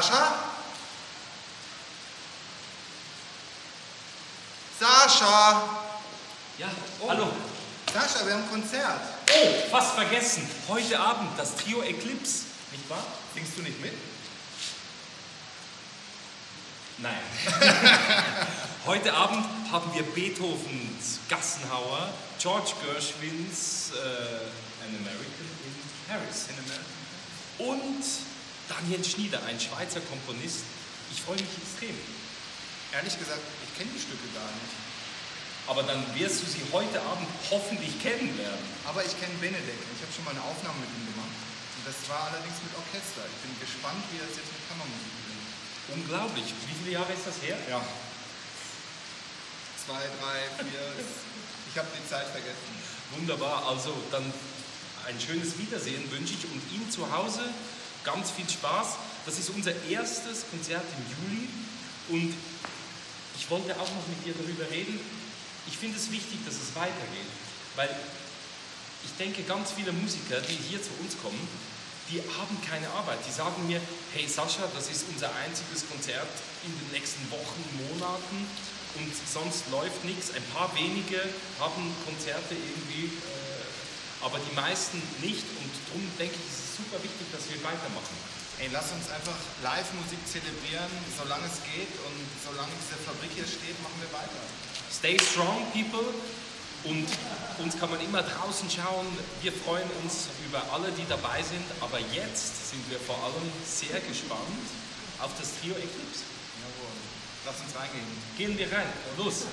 Sascha? Sascha! Ja, hallo. Sascha, wir haben ein Konzert. Oh, fast vergessen. Heute Abend das Trio Eclipse, nicht wahr? Singst du nicht mit? Nein. Heute Abend haben wir Beethovens Gassenhauer, George Gershwins An American in Paris und Daniel Schnieder, ein Schweizer Komponist. Ich freue mich extrem. Ehrlich gesagt, ich kenne die Stücke gar nicht. Aber dann wirst du sie heute Abend hoffentlich kennenlernen. Aber ich kenne Benedek. Ich habe schon mal eine Aufnahme mit ihm gemacht. Und das war allerdings mit Orchester. Ich bin gespannt, wie er es jetzt mit Kammermusik bringt. Unglaublich. Wie viele Jahre ist das her? Ja. 2, 3, 4. Ich habe die Zeit vergessen. Wunderbar. Also dann ein schönes Wiedersehen wünsche ich und Ihnen zu Hause ganz viel Spaß. Das ist unser erstes Konzert im Juli und ich wollte auch noch mit dir darüber reden. Ich finde es wichtig, dass es weitergeht, weil ich denke, ganz viele Musiker, die hier zu uns kommen, die haben keine Arbeit. Die sagen mir, hey Sascha, das ist unser einziges Konzert in den nächsten Wochen, Monaten und sonst läuft nichts. Ein paar wenige haben Konzerte irgendwie, aber die meisten nicht und darum denke ich, es ist super wichtig, dass wir weitermachen. Ey, lass uns einfach Live-Musik zelebrieren, solange es geht und solange diese Fabrik hier steht, machen wir weiter. Stay strong, people. Und uns kann man immer draußen schauen. Wir freuen uns über alle, die dabei sind. Aber jetzt sind wir vor allem sehr gespannt auf das Trio Eclipse. Jawohl. Lass uns reingehen. Gehen wir rein. Los.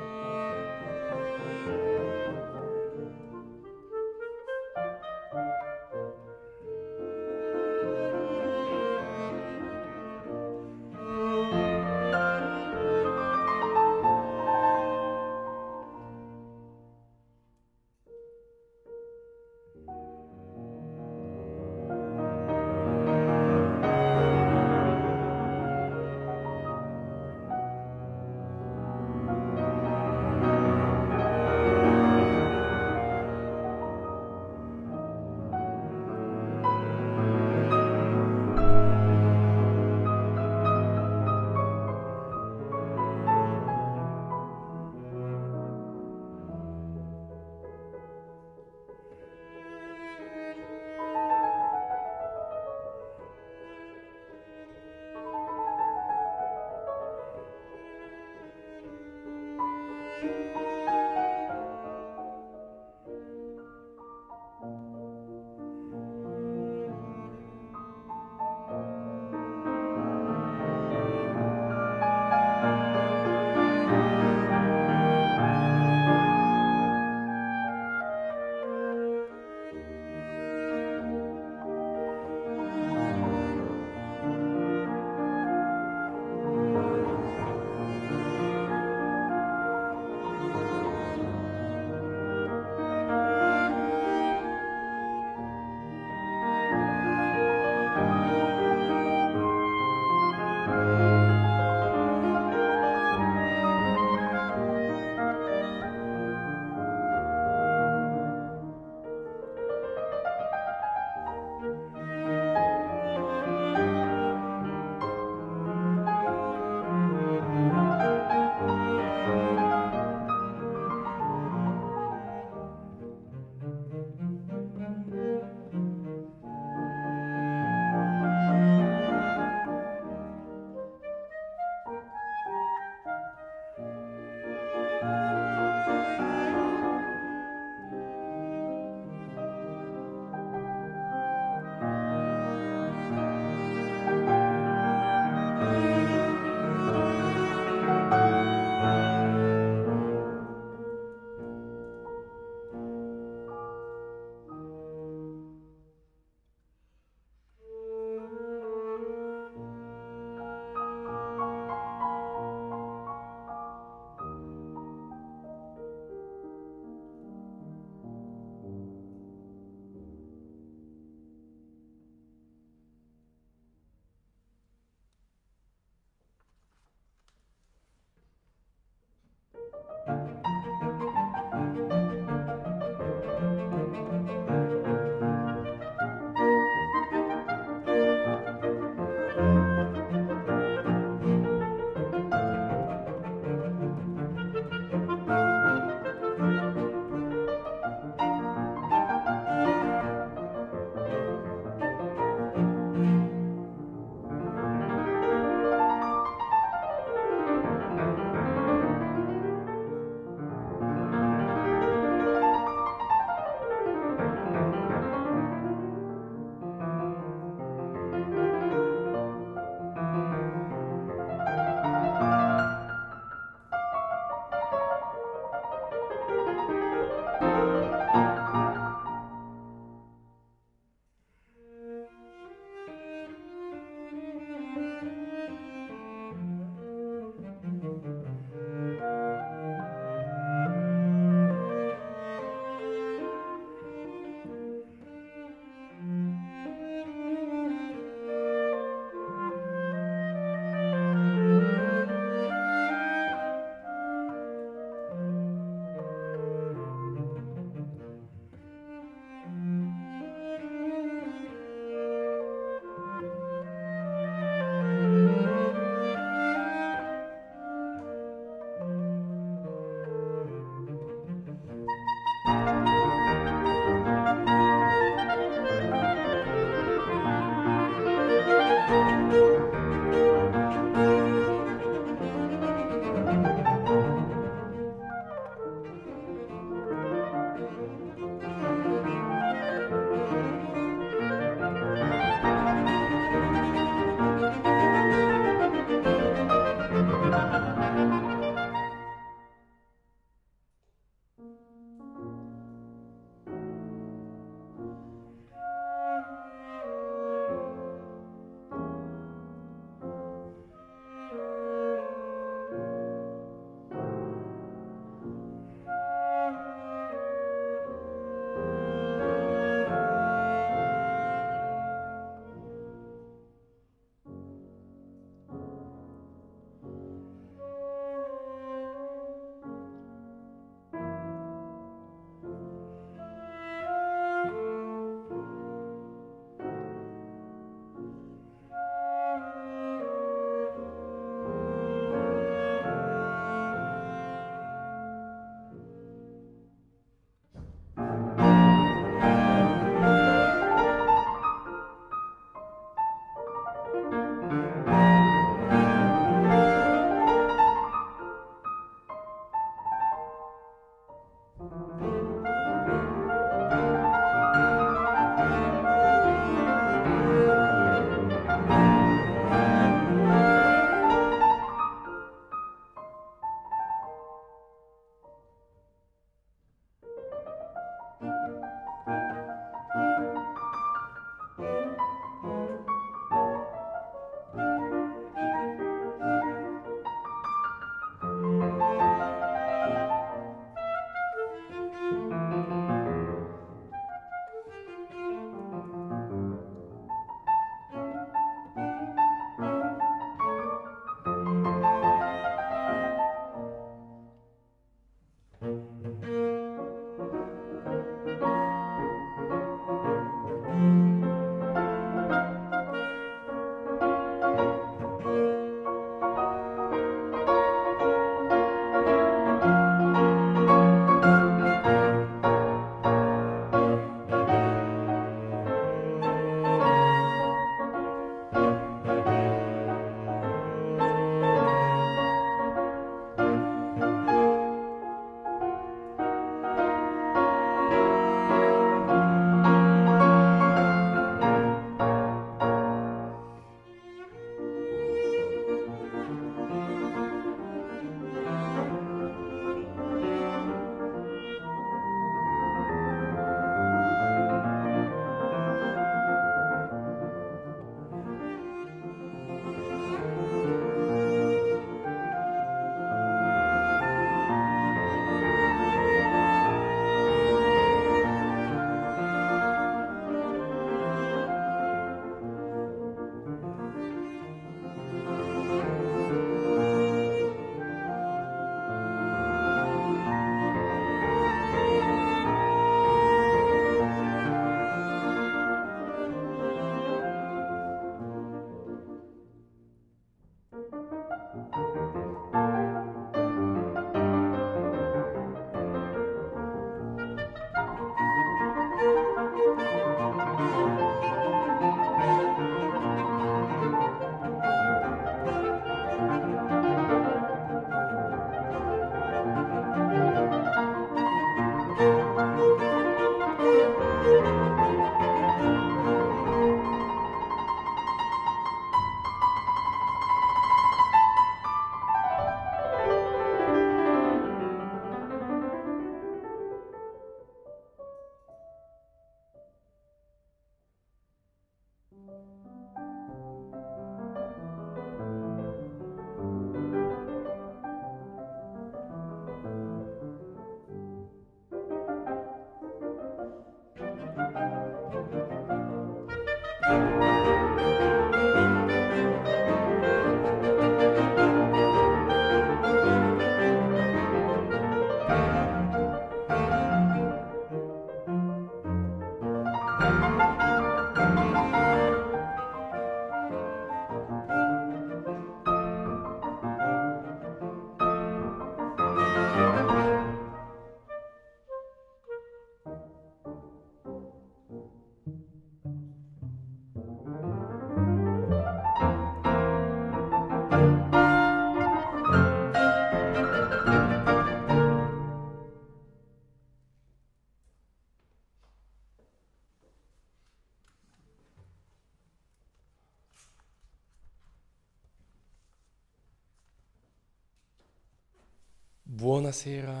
Buonasera,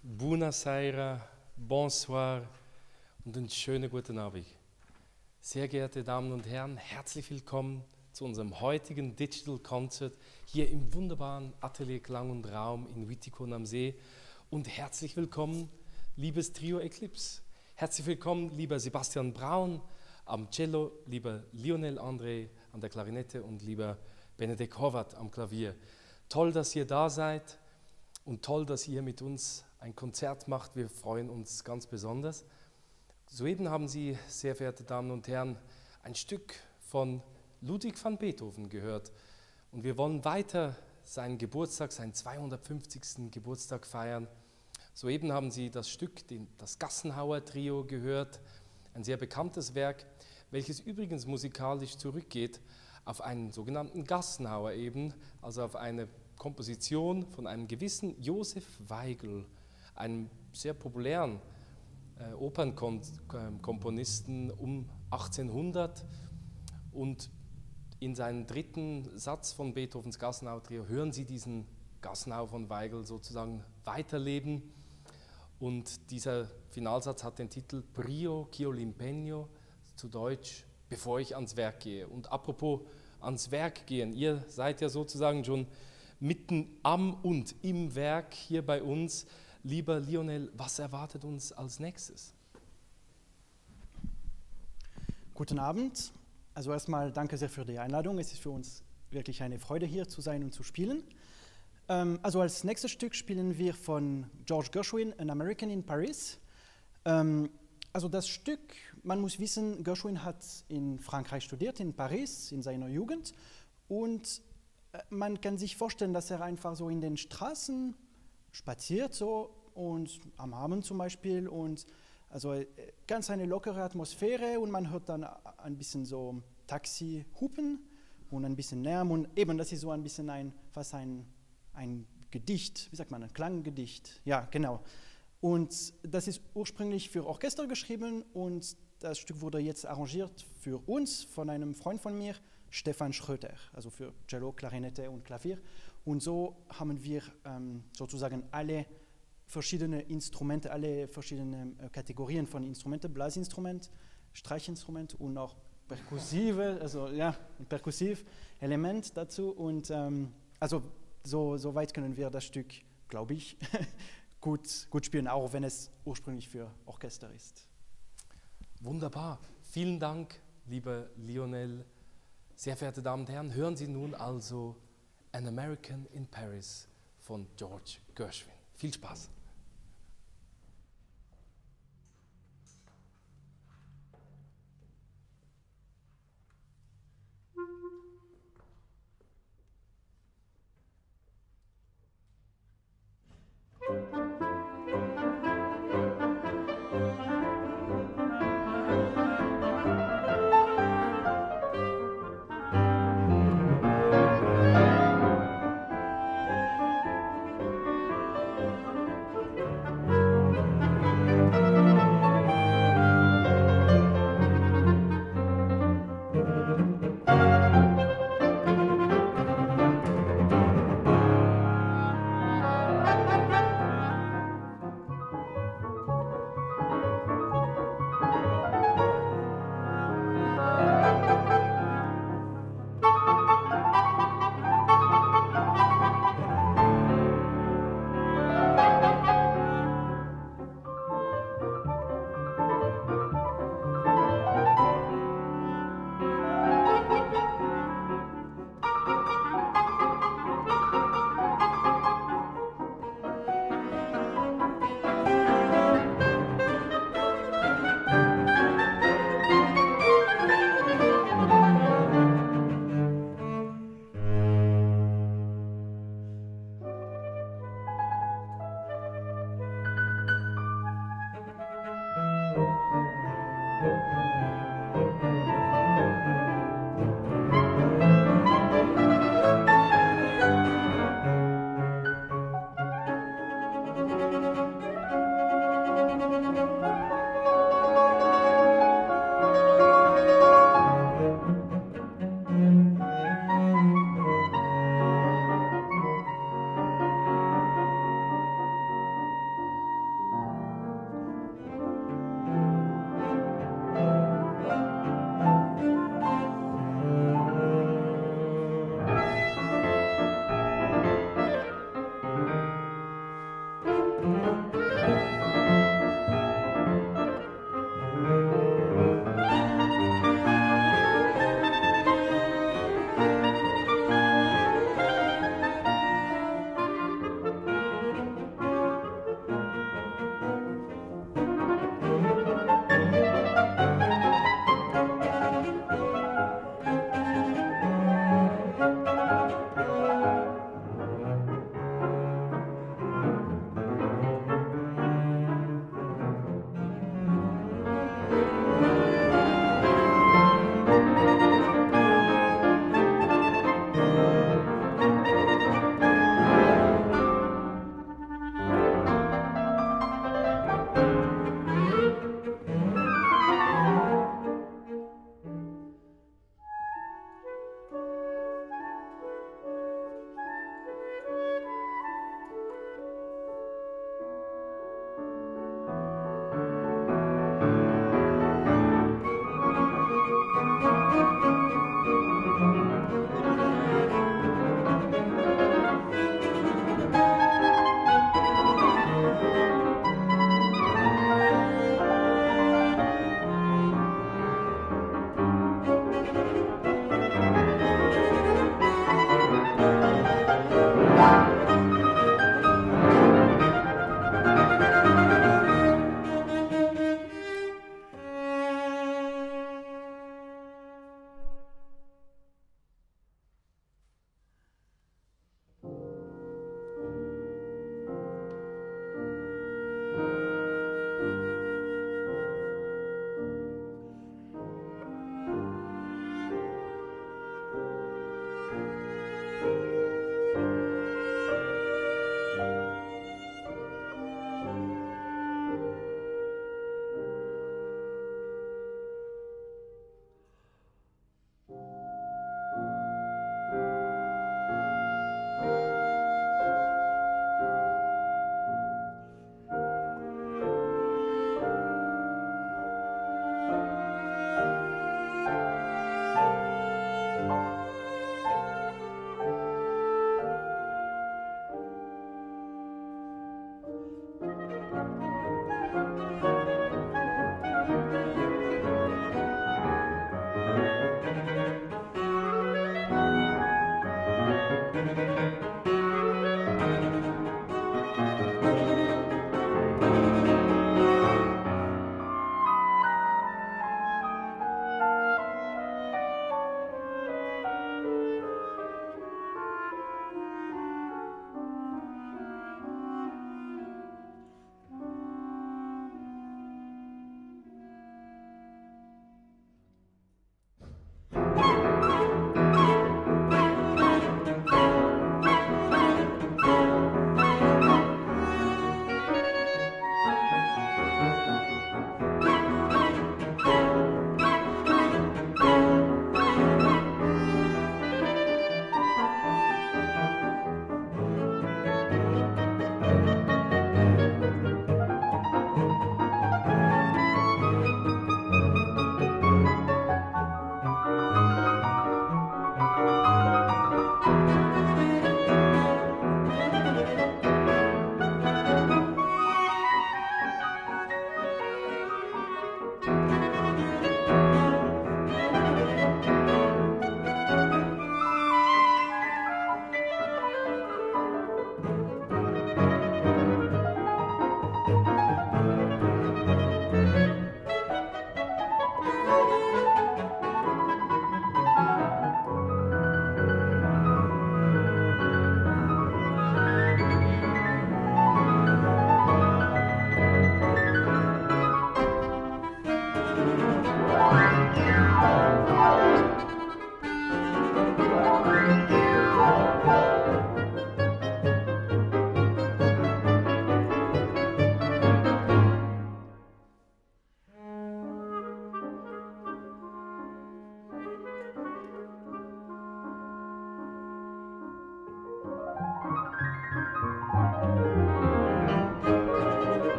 buonasera, bonsoir und einen schönen guten Abend. Sehr geehrte Damen und Herren, herzlich willkommen zu unserem heutigen Digital Concert hier im wunderbaren Atelier Klang und Raum in Wittikon am See. Und herzlich willkommen, liebes Trio Eclipse. Herzlich willkommen, lieber Sebastian Braun am Cello, lieber Lionel André an der Klarinette und lieber Benedek Horvath am Klavier. Toll, dass ihr da seid. Und toll, dass ihr mit uns ein Konzert macht. Wir freuen uns ganz besonders. Soeben haben Sie, sehr verehrte Damen und Herren, ein Stück von Ludwig van Beethoven gehört. Und wir wollen weiter seinen Geburtstag, seinen 250. Geburtstag feiern. Soeben haben Sie das Stück, das Gassenhauer Trio gehört, ein sehr bekanntes Werk, welches übrigens musikalisch zurückgeht auf einen sogenannten Gassenhauer eben, also auf eine Komposition von einem gewissen Josef Weigl, einem sehr populären Opernkomponisten um 1800. Und in seinem dritten Satz von Beethovens Gassenhauer-Trio hören Sie diesen Gassenhauer von Weigl sozusagen weiterleben. Und dieser Finalsatz hat den Titel Prio ch'io l'impegno, zu Deutsch, bevor ich ans Werk gehe. Und apropos ans Werk gehen, ihr seid ja sozusagen schon mitten am und im Werk hier bei uns. Lieber Lionel, was erwartet uns als nächstes? Guten Abend. Also erstmal danke sehr für die Einladung. Es ist für uns wirklich eine Freude, hier zu sein und zu spielen. Also als nächstes Stück spielen wir von George Gershwin, An American in Paris. Also das Stück, man muss wissen, Gershwin hat in Frankreich studiert, in Paris, in seiner Jugend. Und man kann sich vorstellen, dass er einfach so in den Straßen spaziert so und am Abend zum Beispiel und also ganz eine lockere Atmosphäre und man hört dann ein bisschen so Taxi-Hupen und ein bisschen Lärm und eben das ist so ein bisschen fast ein Gedicht, wie sagt man, ein Klanggedicht, ja genau. Und das ist ursprünglich für Orchester geschrieben und das Stück wurde jetzt arrangiert für uns von einem Freund von mir, Stefan Schröter, also für Cello, Klarinette und Klavier. Und so haben wir sozusagen alle verschiedene Instrumente, alle verschiedenen Kategorien von Instrumenten, Blasinstrument, Streichinstrument und auch perkussive, also ja, ein Perkussiv-Element dazu. Und also so weit können wir das Stück, glaube ich, gut spielen, auch wenn es ursprünglich für Orchester ist. Wunderbar. Vielen Dank, lieber Lionel. Sehr verehrte Damen und Herren, hören Sie nun also An American in Paris von George Gershwin. Viel Spaß!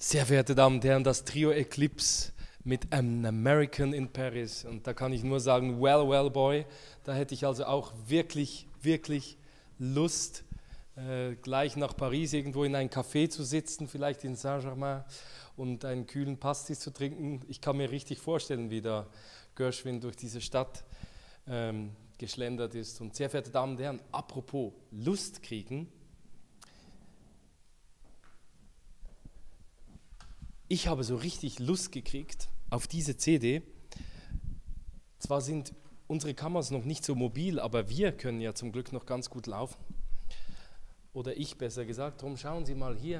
Sehr verehrte Damen und Herren, das Trio Eclipse mit An American in Paris. Und da kann ich nur sagen, well, well, boy. Da hätte ich also auch wirklich, wirklich Lust, gleich nach Paris irgendwo in ein Café zu sitzen, vielleicht in Saint-Germain und einen kühlen Pastis zu trinken. Ich kann mir richtig vorstellen, wie da Gershwin durch diese Stadt geschlendert ist. Und sehr verehrte Damen und Herren, apropos Lust kriegen, ich habe so richtig Lust gekriegt auf diese CD. Zwar sind unsere Kameras noch nicht so mobil, aber wir können ja zum Glück noch ganz gut laufen. Oder ich besser gesagt. Darum schauen Sie mal hier.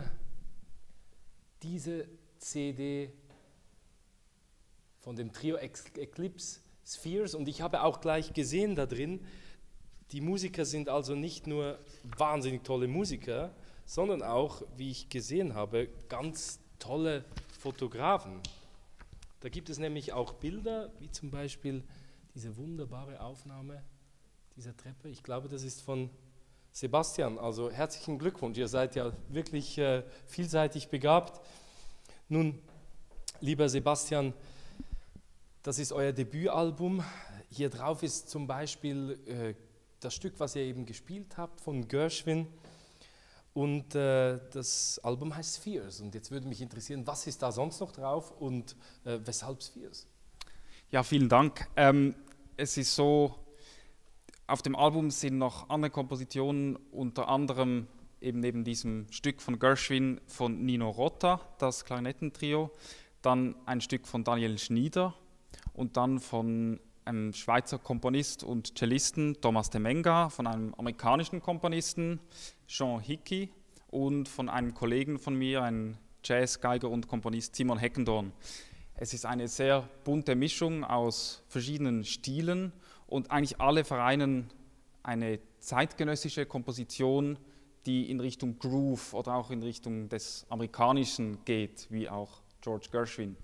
Diese CD von dem Trio Eclipse Spheres. Und ich habe auch gleich gesehen da drin, die Musiker sind also nicht nur wahnsinnig tolle Musiker, sondern auch, wie ich gesehen habe, ganz tolle Fotografen. Da gibt es nämlich auch Bilder, wie zum Beispiel diese wunderbare Aufnahme dieser Treppe. Ich glaube, das ist von Sebastian. Also herzlichen Glückwunsch, ihr seid ja wirklich vielseitig begabt. Nun, lieber Sebastian, das ist euer Debütalbum. Hier drauf ist zum Beispiel das Stück, was ihr eben gespielt habt, von Gershwin. Und das Album heißt Spheres. Und jetzt würde mich interessieren, was ist da sonst noch drauf und weshalb Spheres? Ja, vielen Dank. Es ist so, auf dem Album sind noch andere Kompositionen, unter anderem eben neben diesem Stück von Gershwin von Nino Rota, das Klarinettentrio, dann ein Stück von Daniel Schnieder und dann von einem Schweizer Komponist und Cellisten, Thomas de Menga, von einem amerikanischen Komponisten, Jean Hickey, und von einem Kollegen von mir, einem Jazzgeiger und Komponist, Simon Heckendorn. Es ist eine sehr bunte Mischung aus verschiedenen Stilen und eigentlich alle vereinen eine zeitgenössische Komposition, die in Richtung Groove oder auch in Richtung des Amerikanischen geht, wie auch George Gershwin.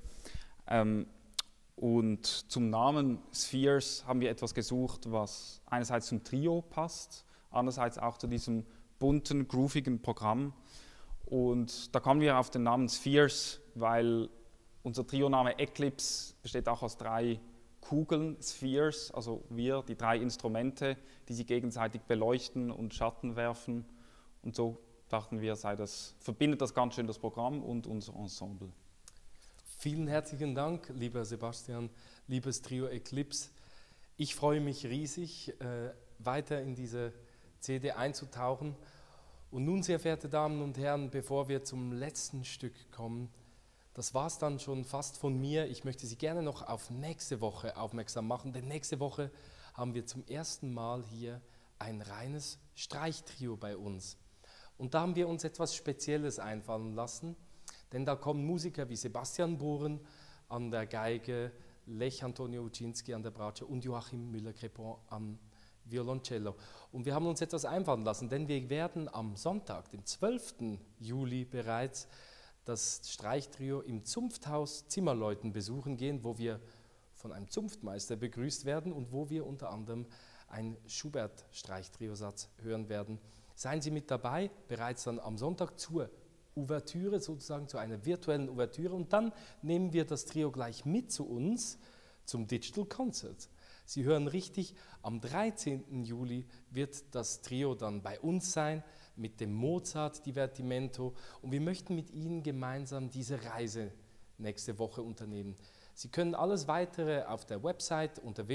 Und zum Namen Spheres haben wir etwas gesucht, was einerseits zum Trio passt, andererseits auch zu diesem bunten, groovigen Programm. Und da kamen wir auf den Namen Spheres, weil unser Trio-Name Eclipse besteht auch aus 3 Kugeln, Spheres, also wir, die 3 Instrumente, die sich gegenseitig beleuchten und Schatten werfen. Und so dachten wir, verbindet das ganz schön das Programm und unser Ensemble. Vielen herzlichen Dank, lieber Sebastian, liebes Trio Eclipse. Ich freue mich riesig, weiter in diese CD einzutauchen. Und nun, sehr verehrte Damen und Herren, bevor wir zum letzten Stück kommen, das war es dann schon fast von mir. Ich möchte Sie gerne noch auf nächste Woche aufmerksam machen, denn nächste Woche haben wir zum ersten Mal hier ein reines Streichtrio bei uns. Und da haben wir uns etwas Spezielles einfallen lassen, denn da kommen Musiker wie Sebastian Bohren an der Geige, Lech Antonio Uczynski an der Bratsche und Joachim Müller-Crepon am Violoncello. Und wir haben uns etwas einfallen lassen, denn wir werden am Sonntag, dem 12. Juli bereits, das Streichtrio im Zunfthaus Zimmerleuten besuchen gehen, wo wir von einem Zunftmeister begrüßt werden und wo wir unter anderem einen Schubert-Streichtriosatz hören werden. Seien Sie mit dabei, bereits dann am Sonntag zur Ouvertüre, sozusagen zu einer virtuellen Ouvertüre, und dann nehmen wir das Trio gleich mit zu uns zum Digital Concert. Sie hören richtig, am 13. Juli wird das Trio dann bei uns sein, mit dem Mozart Divertimento, und wir möchten mit Ihnen gemeinsam diese Reise nächste Woche unternehmen. Sie können alles Weitere auf der Website unter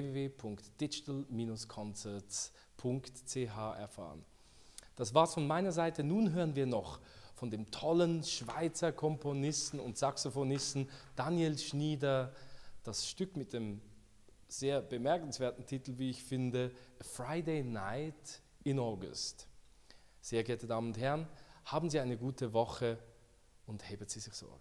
www.digital-concerts.ch erfahren. Das war's von meiner Seite. Nun hören wir noch von dem tollen Schweizer Komponisten und Saxophonisten Daniel Schnieder das Stück mit dem sehr bemerkenswerten Titel, wie ich finde, A Friday Night in August. Sehr geehrte Damen und Herren, haben Sie eine gute Woche und heben Sie sich Sorge.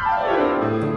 Applaus